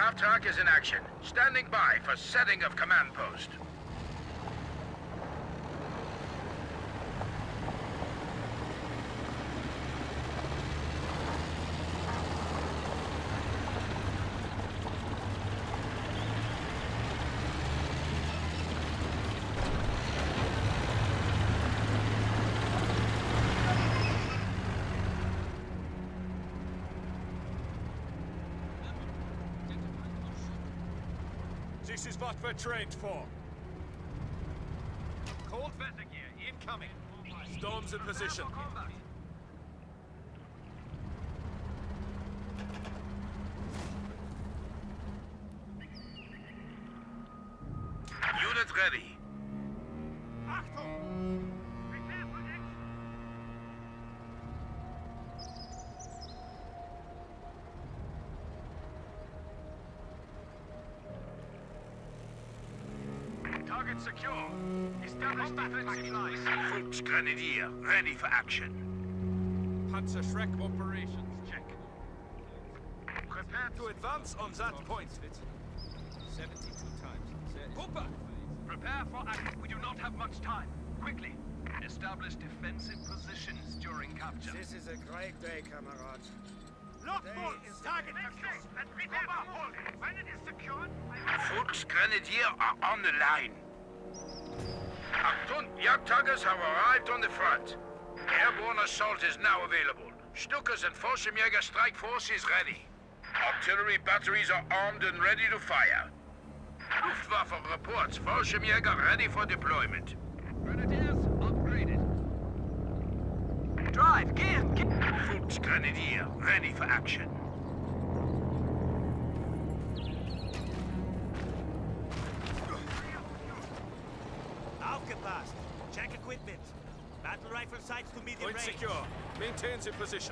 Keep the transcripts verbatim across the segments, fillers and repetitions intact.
half-track is in action. Standing by for setting of command post. This is what we're trained for. Cold weather gear incoming. Storms in position. Unit ready. Achtung! Prepare for action! Target secure. Establish defensive lines. Volksgrenadier, ready for action. Panzer Schreck operations, check. Prepare to advance on that point. seventy-two times. Hooper! Prepare for action. We do not have much time. Quickly. Establish defensive positions during capture. This is a great day, Kamerad. Lockbolt is target secure. And prepare for hold. When it is secured, Volksgrenadier are on the line. Achtung, Jagdtaggers have arrived on the front. Airborne assault is now available. Stukas and Fallschirmjäger strike force is ready. Artillery batteries are armed and ready to fire. Luftwaffe reports Fallschirmjäger ready for deployment. Grenadiers upgraded. Drive, gear, gear. Volksgrenadier ready for action. Aufgepasst! Check equipment. Battle rifle sights to medium Point range. secure. Maintains in position.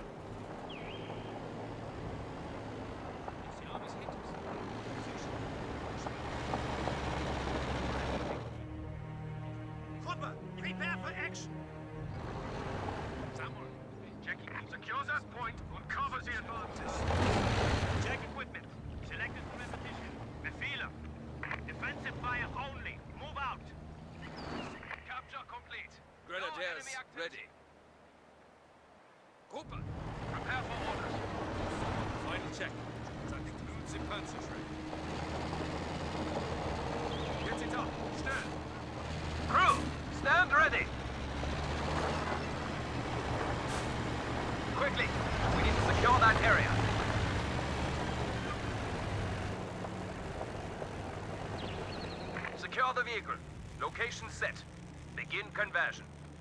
Trooper, prepare for action. Samuel, checking. Secure that point and cover the advantage. Check equipment. Selected for repetition. Befehle. Defensive fire only. Move out. Capture complete. Grenadiers ready. Gruppe, prepare for orders. Final check. That includes the Panzer Schreck. Get it up. Stand. Crew, stand ready. Quickly, we need to secure that area. Secure the vehicle. Location set. Begin conversion.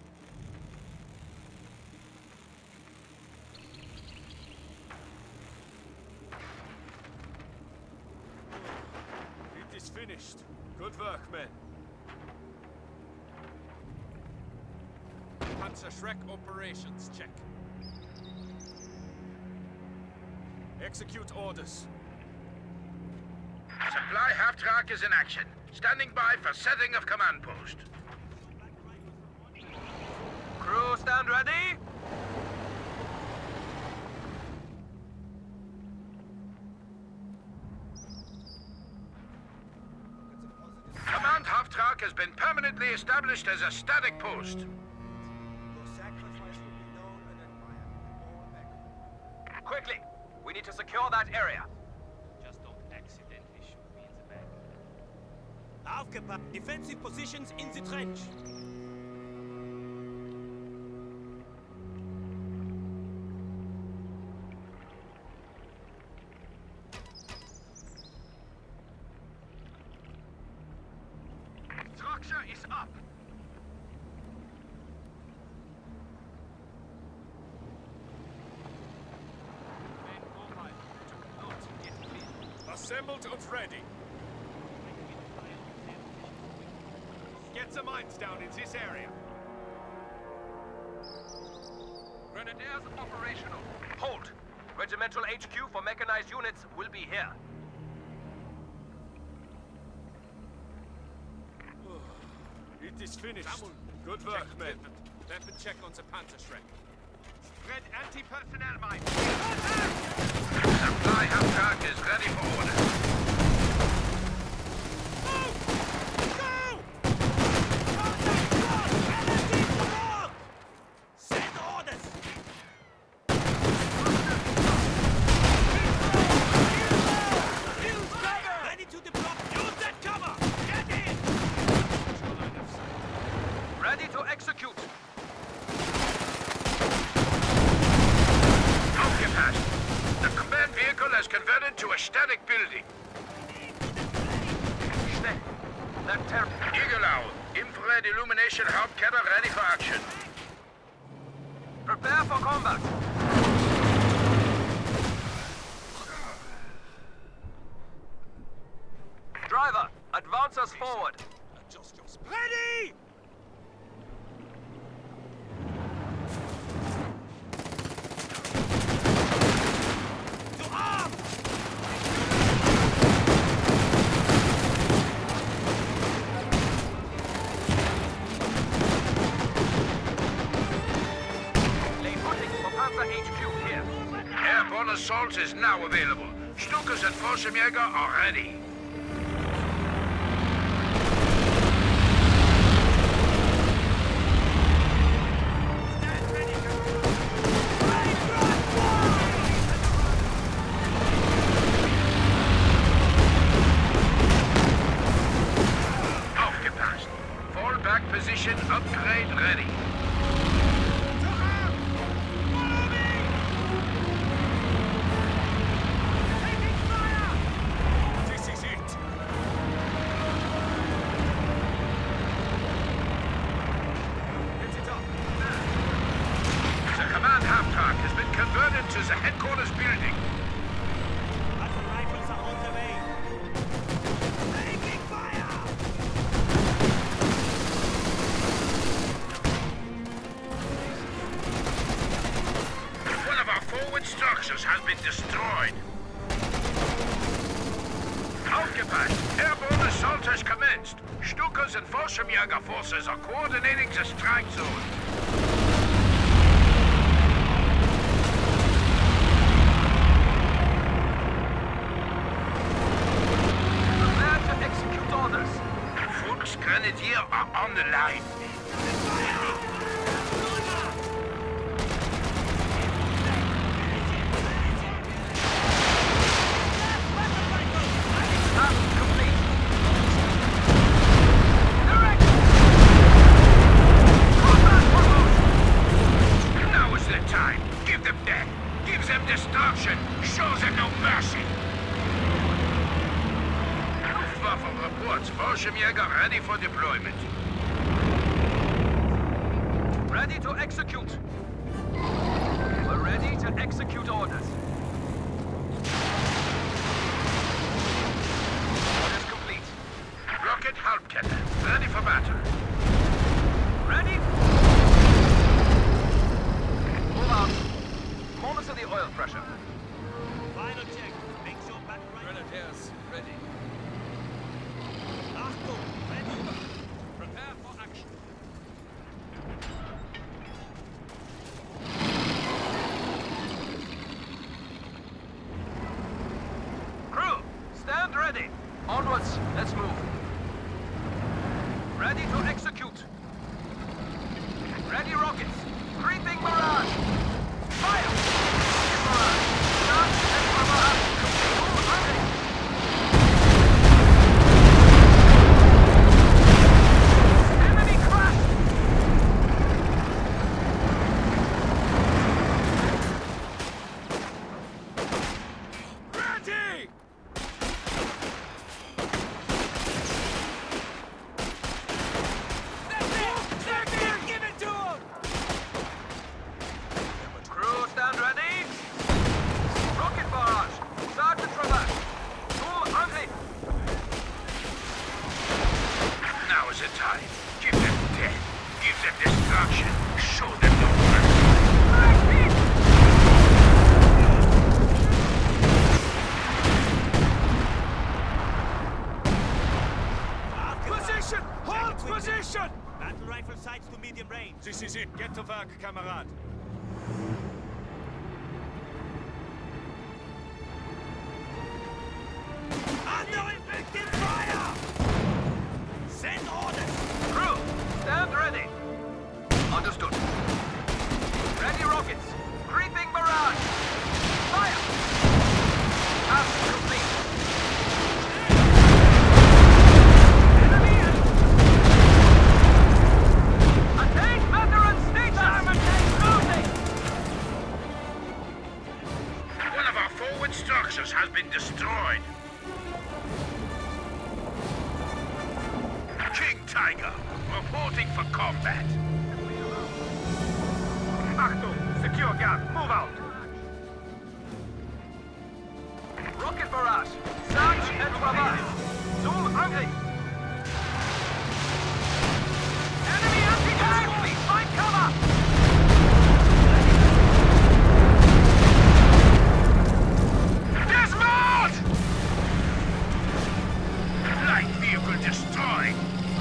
It is finished. Good work, men. Panzer Schreck operations check. Execute orders. Supply half-track is in action. Standing by for setting of command post. Crew, stand ready. Command half-track has been permanently established as a static post. Your sacrifice will be known and admired. All back. Quickly, we need to secure that area. Just don't accidentally shoot me in the back. Aufgepasst! Defensive positions in the trench. Structure is up. Assembled and ready. Get the mines down in this area. Grenadiers operational. Hold. Regimental H Q for mechanized units will be here. It is finished. Good work, men. Weapon check on the Panzer Schreck. Spread anti-personnel mines. Supply half-track is ready for orders. has converted to a static building. Schnell. That term. Eagle Owl, infrared illumination Hauptkette ready for action. Prepare for combat. Driver, advance us forward. Adjust your speed. Ready! To arm! Lay footing for Panzer H Q here. Airborne assault is now available. Stukas and Fallschirmjäger are ready. Aufgepasst. Fallback position upgrade ready. To the headquarters building. Battle rifles are on the way. Taking fire! One of our forward structures has been destroyed. Aufgepasst! Airborne assault has commenced. Stukas and Fallschirmjäger forces are coordinating the strike zone. Grenadier are on the line. Now is the time. Give them death. Give them destruction. Show them no mercy. Waffen reports. Fallschirmjäger ready for deployment. Ready to execute. We're ready to execute orders. Orders complete. Rocket Hauptkette. Ready for battle. Ready? Move out. Monitor the oil pressure. Final check. Make sure battle rifles. Grenadiers, ready. Achtung! Ready! Prepare for action. Crew, stand ready. Onwards, let's move. Ready to execute. Ready rockets. Creeping barrage. Fire! Rocket barrage. Start and barrage. Move ready. Enemy crash! Ready! Give it to him! Crew, stand ready. Rocket barrage. Start to traverse. Boom, hungry. Now is the time. Give them death. Give them destruction. Show them no mercy. Position! Hold position! Battle rifle sights to medium range. This is it. Get to work, Kamerad. Under effective fire! Send orders! Crew, stand ready. Understood. Ready rockets. Creeping barrage. Fire! Task complete. Enemy and... Attain veteran status! Loading! structures has been destroyed. King Tiger, reporting for combat. Achtung! Secure gun! Move out! Rocket barrage! Search and traverse! Zoom Angriff! Enemy anti-tank! Please find cover! Dismount! Light vehicle destroyed.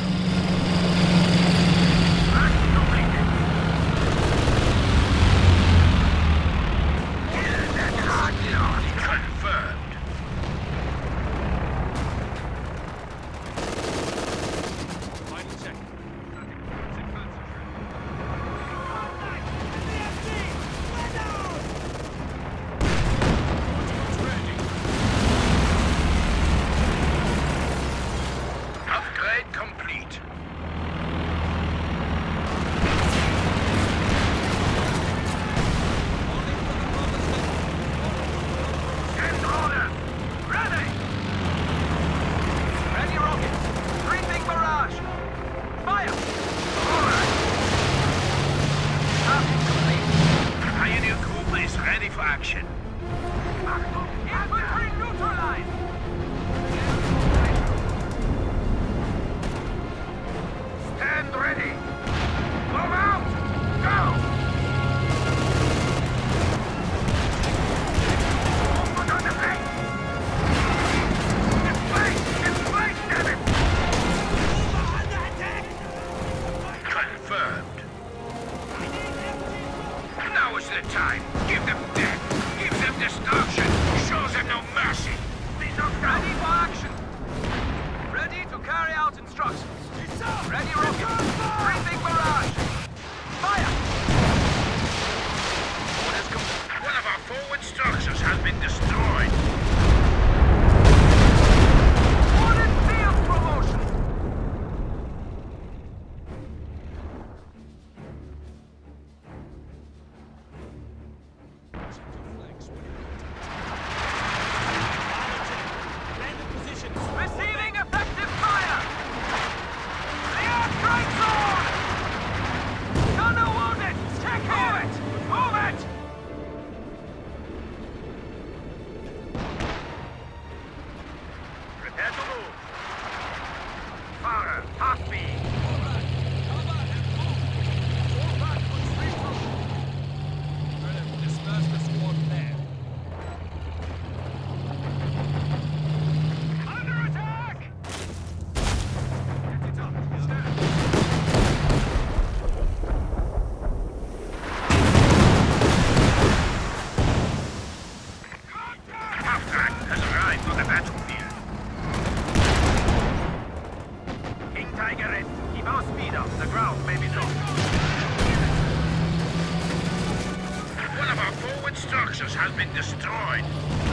Has been destroyed.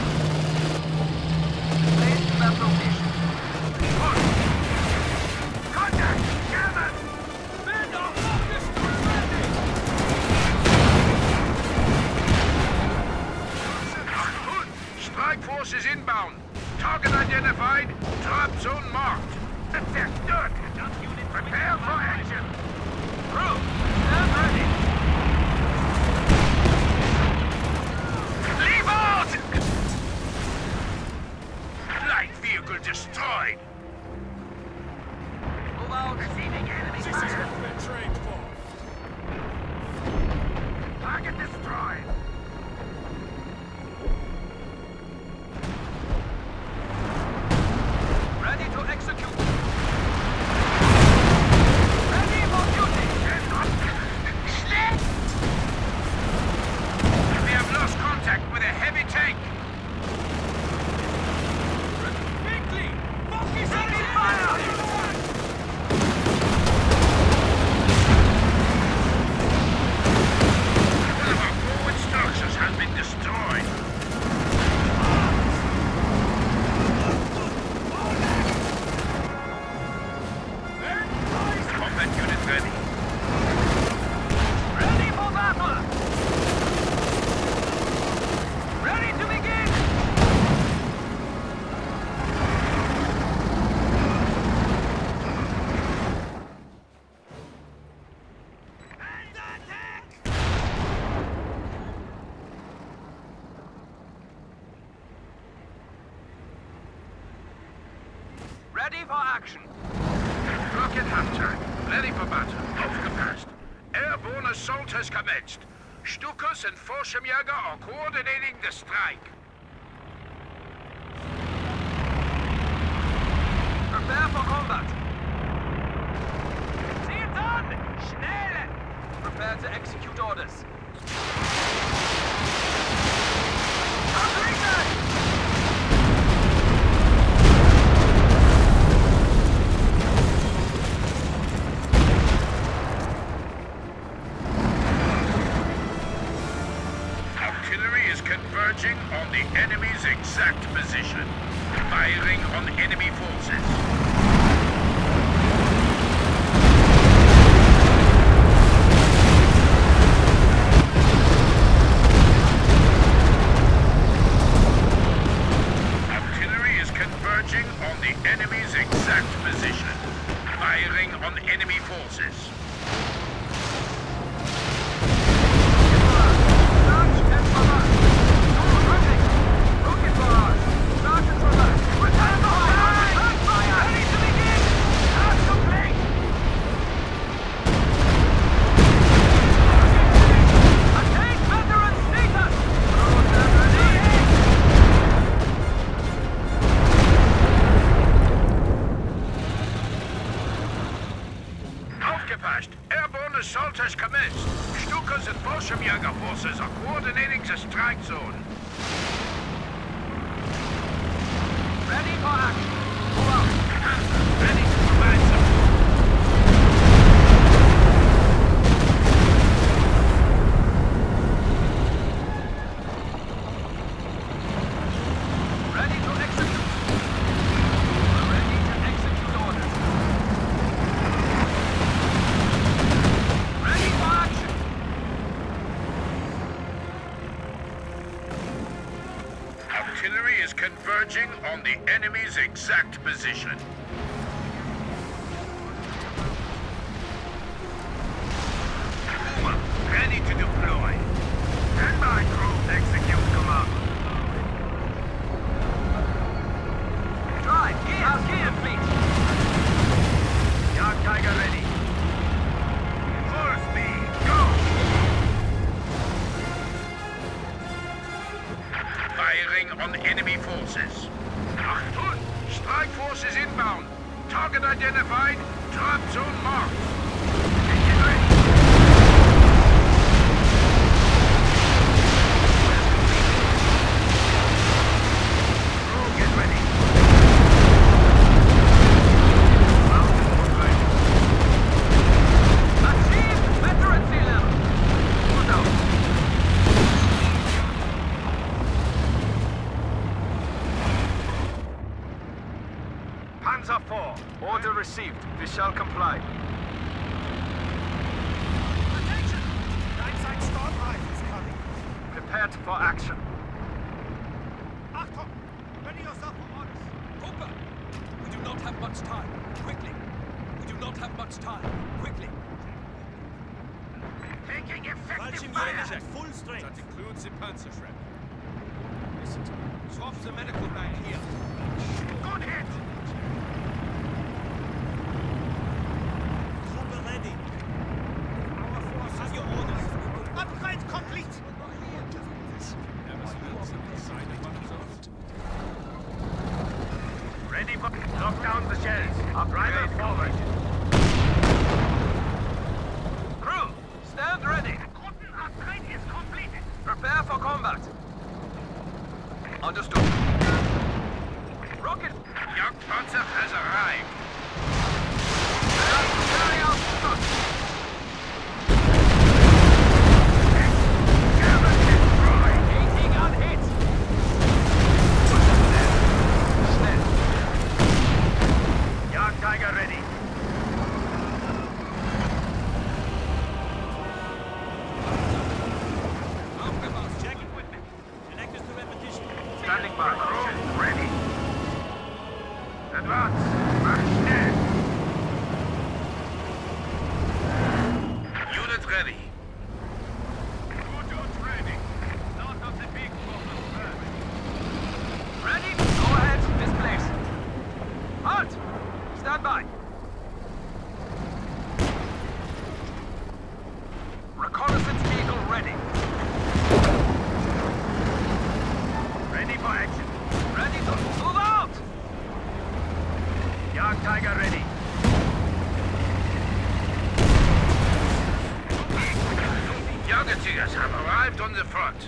Place to that location. Contact! Cannon! Men are orchestra ready! Strike forces inbound. Target identified. Drop zone marked. Zerstört! Prepare for action! Crew, stand ready. Leave out! Light vehicle destroyed. Move out. Receiving enemy This is fire. what we're trained for. Target destroyed. Ready to execute. for action. Clock at halftime. Ready for battle. Aufgepasst. Airborne assault has commenced. Stukas and Fallschirmjäger are coordinating the strike. Prepare for combat. Zielt an! Schnell! Prepare to execute orders. Artillery is converging on the enemy's exact position. Firing on enemy forces. Artillery is converging on the enemy's exact position. Firing on enemy forces. Airborne assault has commenced. Stukas and Fallschirmjäger forces are coordinating the strike zone. Ready for action. Move out. Ready to provide support. Ready to execute. Ready to execute orders. Ready for action. Artillery is converging on the enemy's exact position. Puma, ready to deploy. Stand by, crew. Execute command. Drive, gear, gear, fleet. Jagd Tiger ready. Full speed, go! Firing on enemy forces. Achtung! Strike forces inbound. Target identified. Trap zone marked. Engine ready. Crew, get ready. Mountain ready. Achieve veteran sea level. Hold out. Panzer four. Order received. We shall comply. Attention! Right-side storm rifles coming. Prepared for action. Achtung! Ready yourself for orders. Cooper! We do not have much time. Quickly! We do not have much time. Quickly! Taking effective Fallschirmjäger fire. at full strength. That includes the Panzer Schreck. Listen to me. Swap the medical bag here. Good hit. Trooper ready. Our force has your orders. Upgrade complete. Never smelled something inside of one of those. Ready for... Knock down the shells. Driver forward. Crew, stand ready. Guten upgrade is completed. Prepare for combat. Understood. Rocket. Jagdpanzer has arrived. Carry out thrust. German destroyed. Eighteen on hit. Schnell. Jagd Tiger ready. Aufgepasst! Check equipment. Select us to repetition. Standing by. Crew ready. Advance. March schnell. Volunteers have arrived on the front.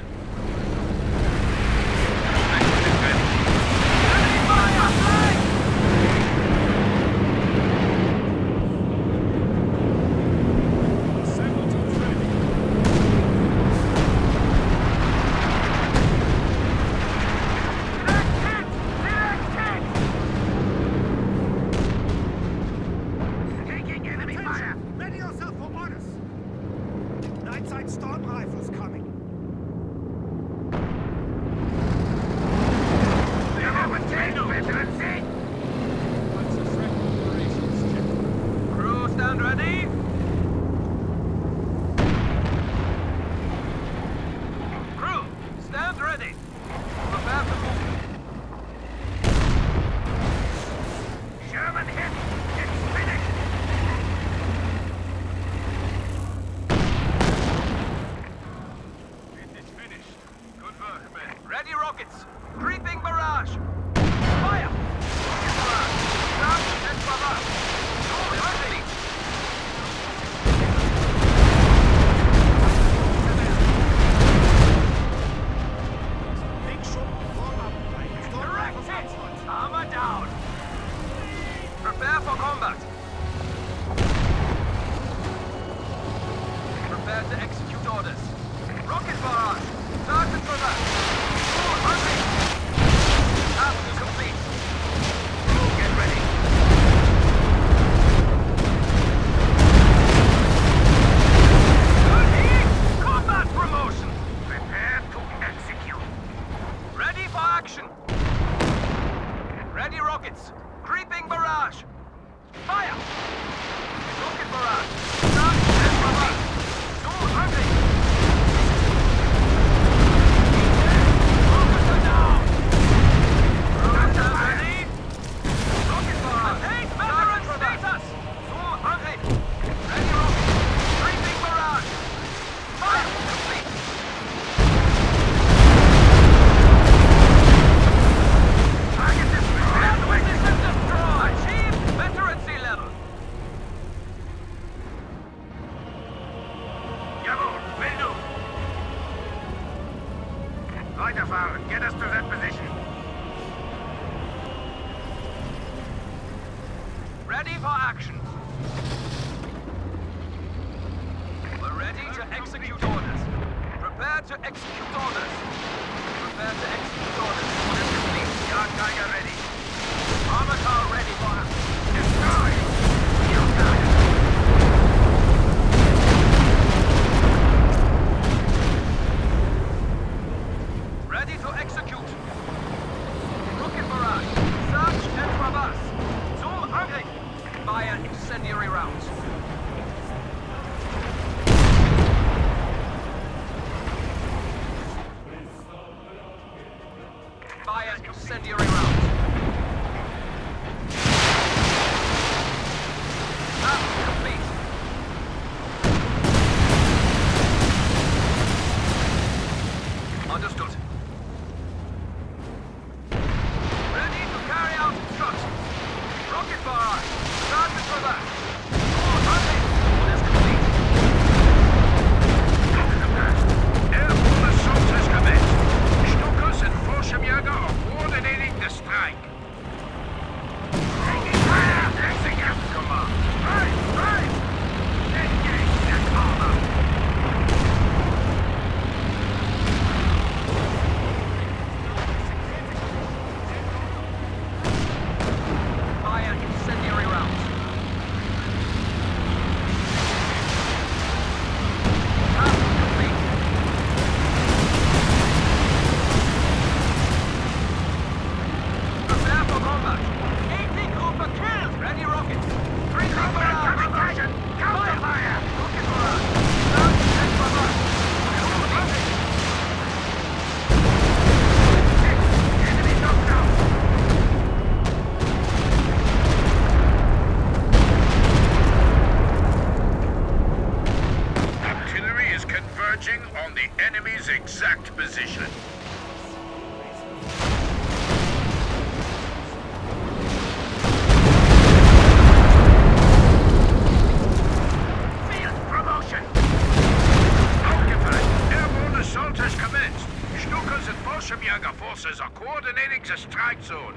Fallschirmjäger forces are coordinating the strike zone.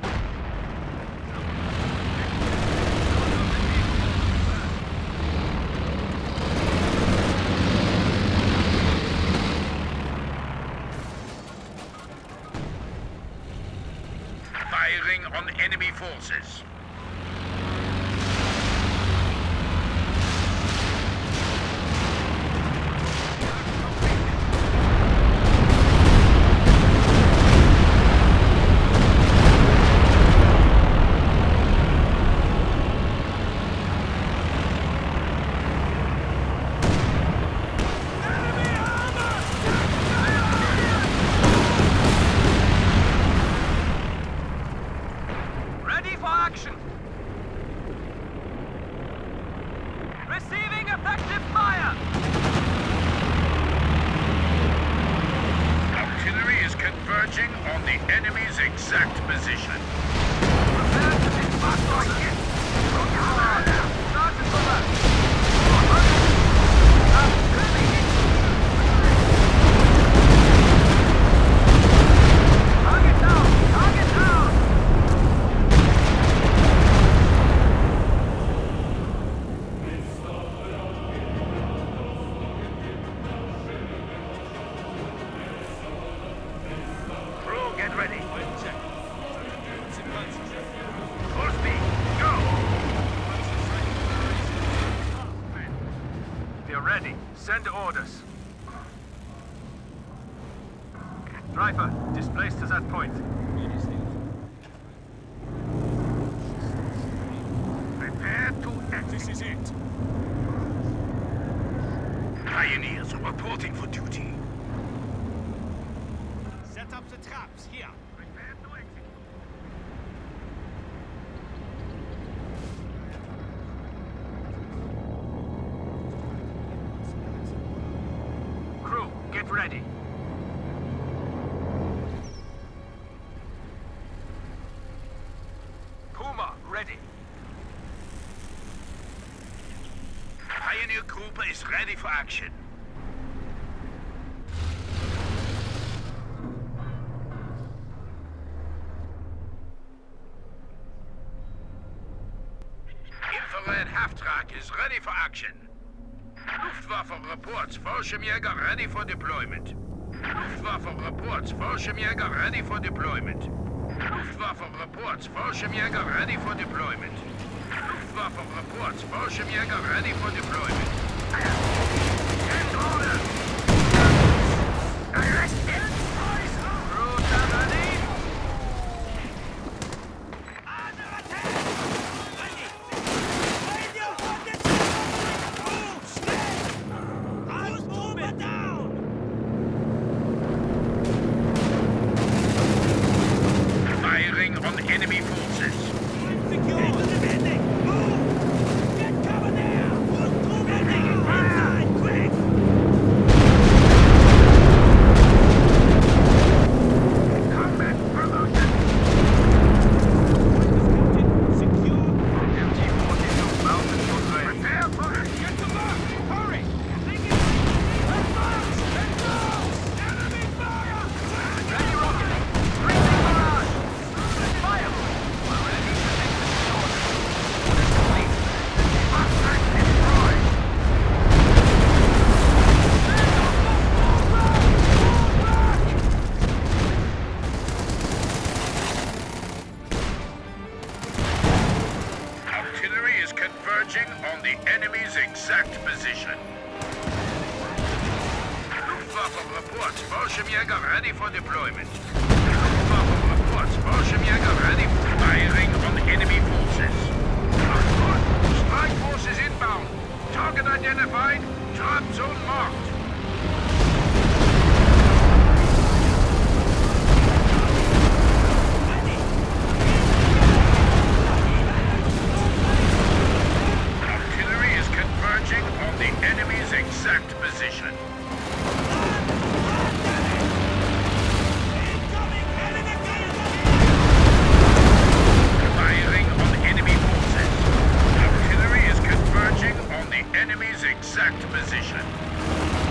Firing on enemy forces. Send orders. Driver, displaced to that point. Prepare to act. This is it. Pioneers reporting for duty. Set up the traps here. Prepare to execute. Crew, get ready. Puma, ready. Pioneer group is ready for action. Infrared half-track is ready for action. Luftwaffe reports Fallschirmjäger ready for deployment. Luftwaffe reports Fallschirmjäger ready for deployment. Luftwaffe reports Fallschirmjäger ready for deployment. Luftwaffe reports Fallschirmjäger ready for deployment. Send orders! Arrested! Crew, ready? Under attack! Ready! Find your ordnance! Move! Stay! I'll move it down! Firing on enemy forces. Secure! Into the building! Move! Get cover there! Pull through building! Inside! Quick! Combat promotion. Secure! M T forty-two mounted to ready. Prepare for action. Get to work! Hurry! Take it! Let's march! Let's go! Enemy fire! Ready, rocket. Breaching barrage. Fire. We're ready to execute orders. Orders complete. Attack destroyed. Artillery is converging on the enemy's exact position. Luftwaffe reports Fallschirmjäger ready for deployment. Luftwaffe reports Fallschirmjäger ready for firing on enemy forces. Good. Strike forces inbound. Target identified. Trap zone marked. Artillery is converging on the enemy's exact position. Firing on enemy forces. Artillery is converging on the enemy's exact position.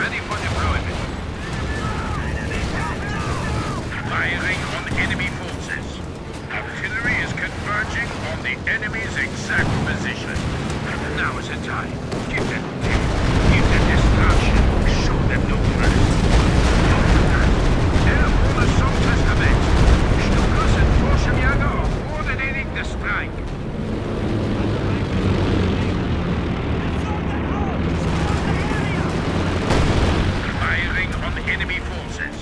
ready for deployment. Firing on enemy forces. Artillery is converging on the enemy's exact position. Now is the time. Give them death. Give them destruction. Show them no mercy. Airborne assault has commenced. Stukas and Fallschirmjäger are coordinating the strike. Firing on enemy forces.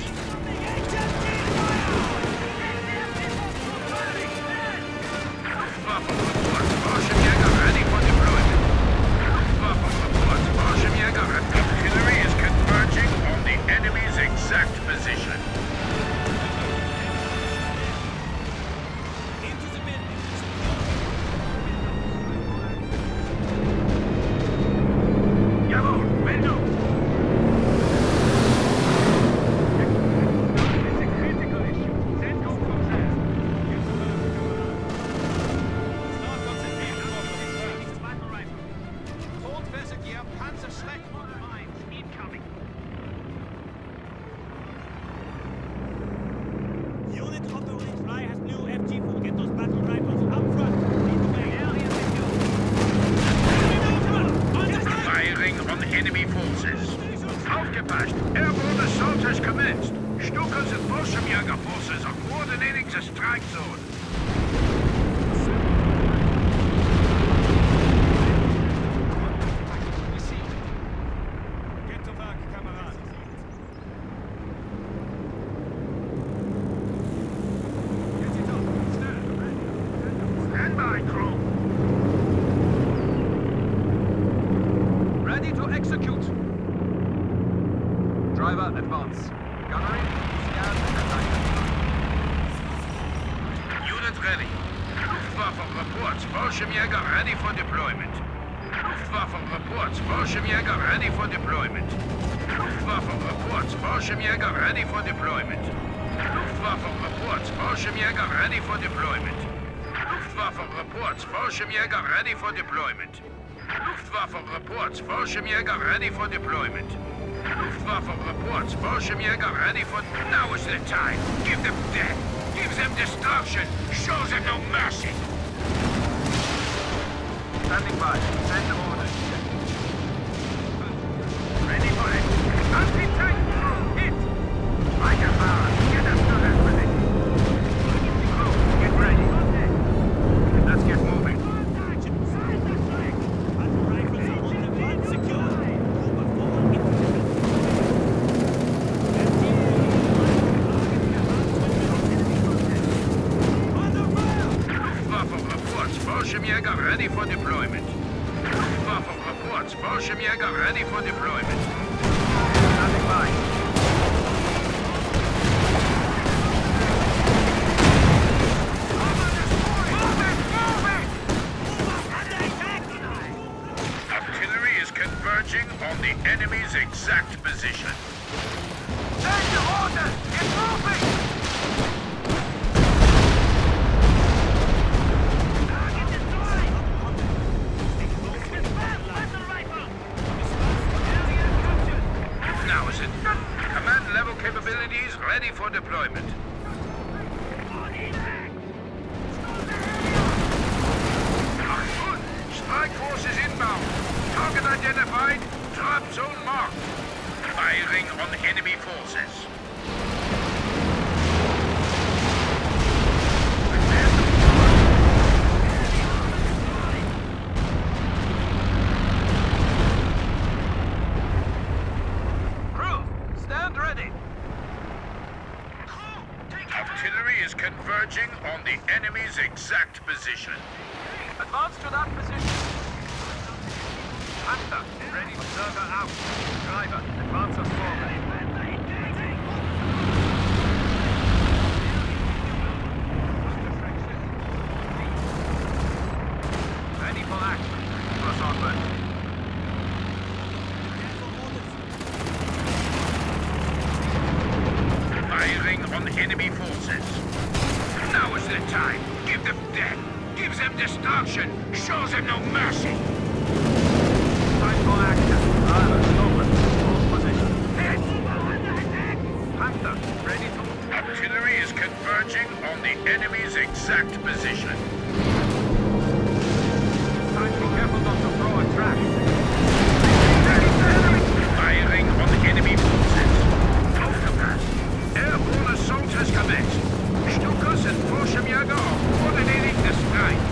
Luftwaffe reports. Fallschirmjäger ready for deployment. Luftwaffe reports. Fallschirmjäger. Artillery is converging on the enemy's exact position. Jawohl, Meldung! It's a critical issue. Send home from there. Battle rifle. Notwehrgewehr, Panzerschreck. Mines incoming. Unit operating fly has new F G four. Get those battle rifles up front. Lead the way. Area secure. Firing on enemy forces. Aufgepasst! Airborne assault has commenced. Stukas and Fallschirmjäger forces are coordinating the strike zone. Get to work, Kamerad. Get it up. Stand. Stand by, crew. Ready to execute. Driver, advance. Gunnery, scan and attack. Unit ready. Luftwaffe reports. Fallschirmjäger ready for deployment. Luftwaffe reports. Fallschirmjäger ready for deployment. Luftwaffe reports. Fallschirmjäger ready for deployment. Luftwaffe reports. Fallschirmjäger ready for deployment. Luftwaffe reports. Fallschirmjäger ready for deployment. Luftwaffe reports. Fallschirmjäger ready for deployment. Luftwaffe reports. Fallschirmjäger ready for... Now is the time. Give them death. Give them destruction. Show them no mercy. Standing by. Send orders. Ready for it. Anti-tank crew. Hit. Fighter power. Get us to that position. Crew, get ready. Let's get moving. Battle rifles are on the front. Secure. Over forward infantry. Luftwaffe reports. Fallschirmjäger ready for deployment. Luftwaffe reports. Fallschirmjäger ready for deployment. Standing by. Artillery is converging on the enemy's exact position. Send the orders! Get moving! Target destroyed! Battle rifle! Area captured! Now is it? Command level capabilities ready for deployment. Achtung! Strike forces inbound. Target identified. Drop zone marked. Firing on enemy forces. Crew, stand ready. Artillery is converging on the enemy's exact position. Advance to that position. Panther, ready. Observer out. Driver, advance us forward. Ready for action. Cross onward. Firing on enemy forces. Now is the time. Give them death. Give them destruction. Show them no mercy. Time for action. Driver, open. Hold position. exact position. Be careful not to throw a trap. Firing on enemy forces. Aufgepasst! Airborne assault has commenced. Stukas and Fallschirmjäger are coordinating the strike.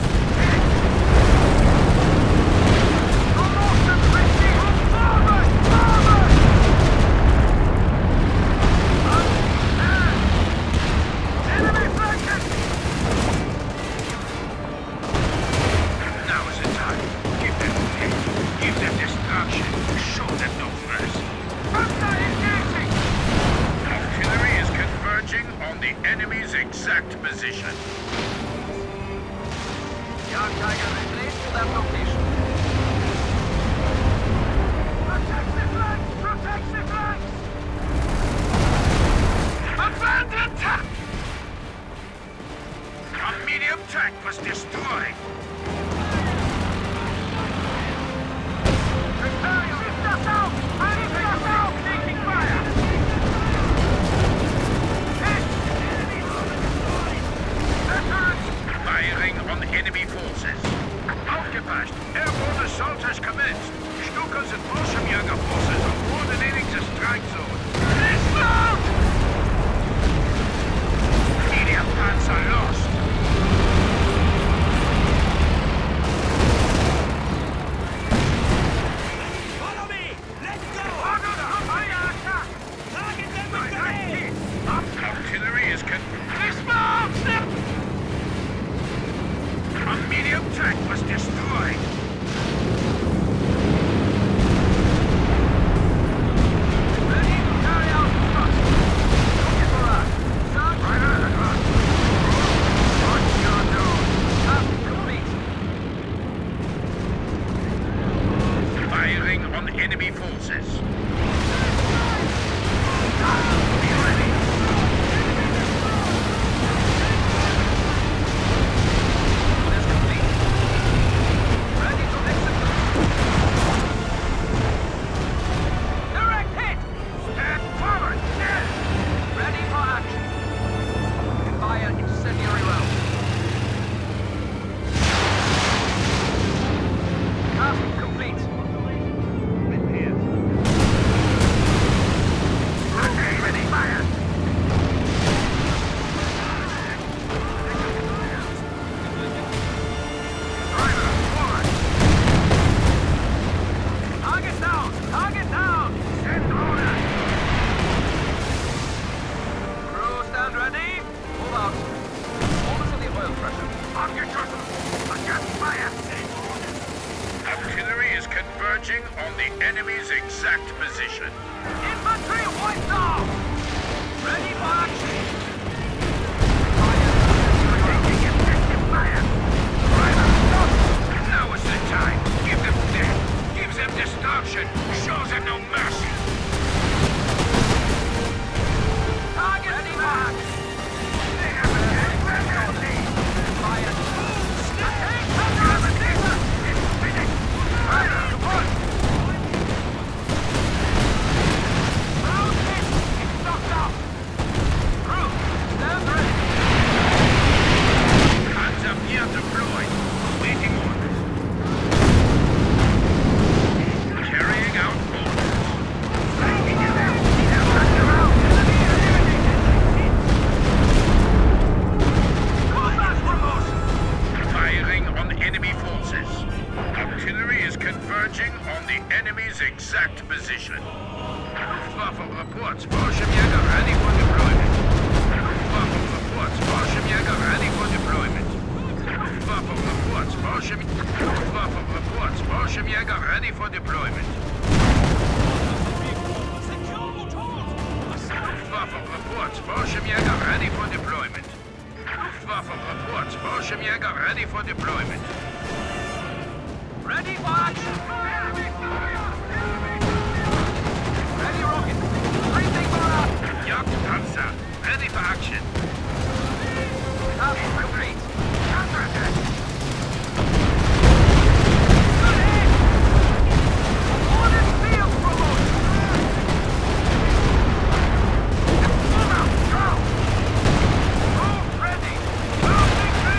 Moving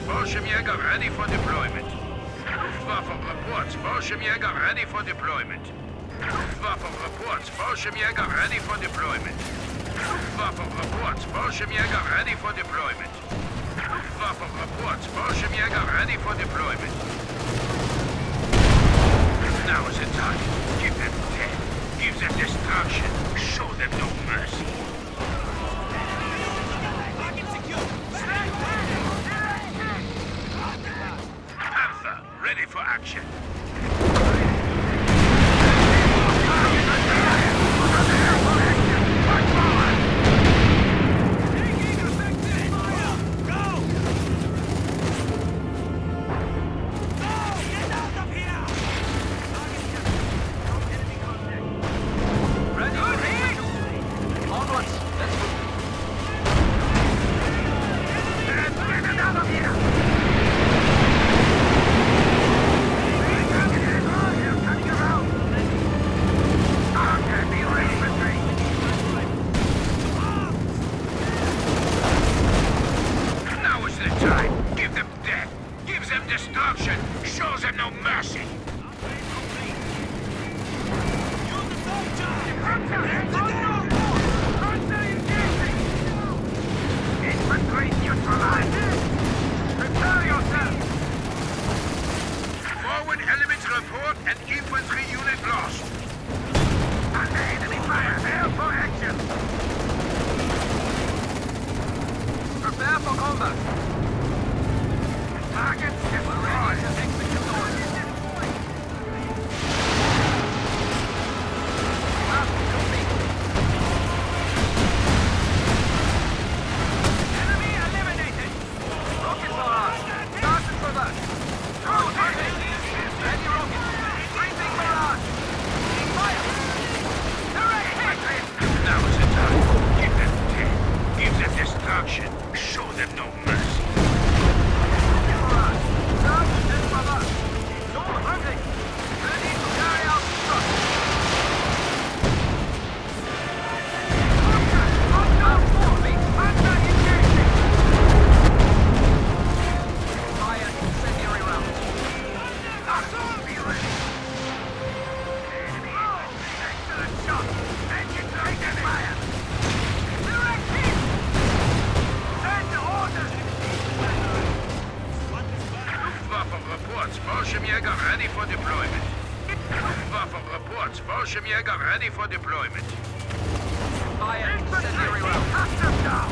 Fallschirmjäger ready for deployment. Luftwaffe reports, Fallschirmjäger ready for deployment. Luftwaffe reports, Fallschirmjäger ready for deployment. Luftwaffe reports, Fallschirmjäger ready for deployment. Luftwaffe reports, Fallschirmjäger ready for deployment. Now is the time. Give them death. Give them destruction. Show them no mercy. Panther, ready for action. Fallschirmjäger ready for deployment. Fire incendiary round. Custom down.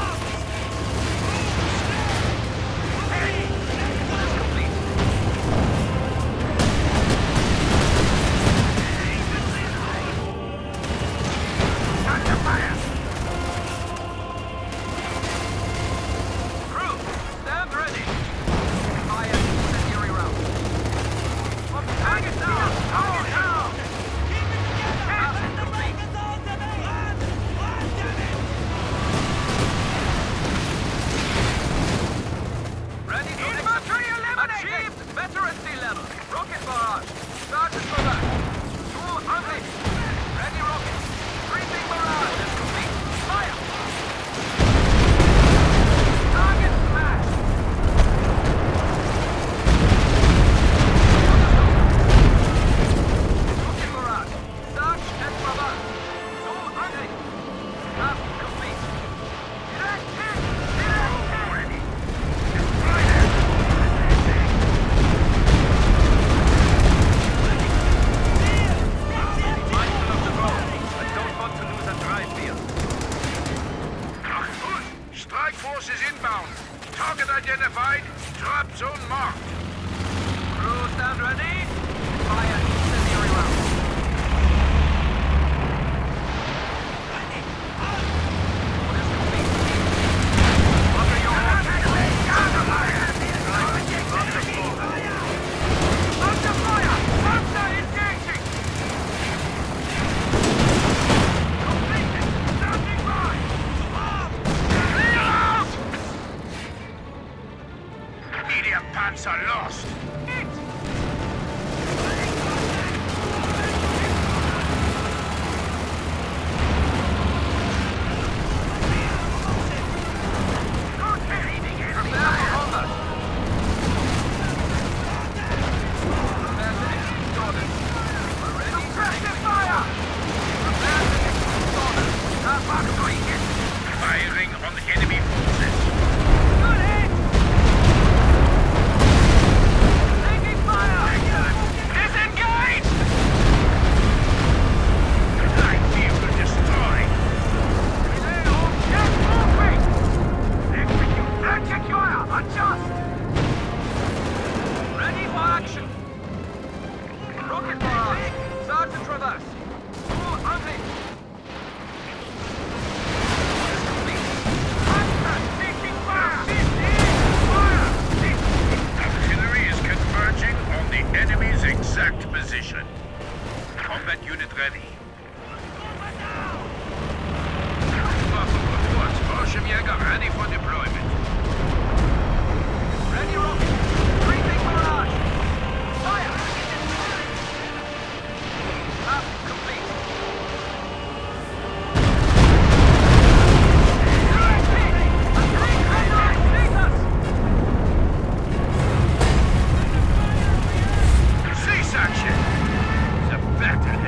Hey! Complete. Under fire. Crew, stand ready. Fire incendiary round. Target down. Target down. Achieved veterancy level. Rocket barrage. Sergeant for that. Tool unleashed. Ready rocket. Breathing barrage is complete. Fire. Target smashed. Rocket barrage. Search and barrage. Tool unleashed. Task complete. Direct hit. Direct hit. Ready. Destroy them. Strike forces inbound. Target identified. Trap zone marked. Crew stand ready. Fire incendiary round. Ready. Orders complete. Under your orders. Under fire. Under fire. Under engaging. Completed. Standing by. Medium Panzer lost. Prepare for combat. Fast! Ready for action! Rocket barrage! Start to traverse! Full unhit! Taking fire! Fire! Artillery is converging on the enemy's exact position. Combat unit ready. Fallschirmjäger ready for deployment. Ready, rocket! Breathing barrage! Fire! Up, complete. Cease action! The battle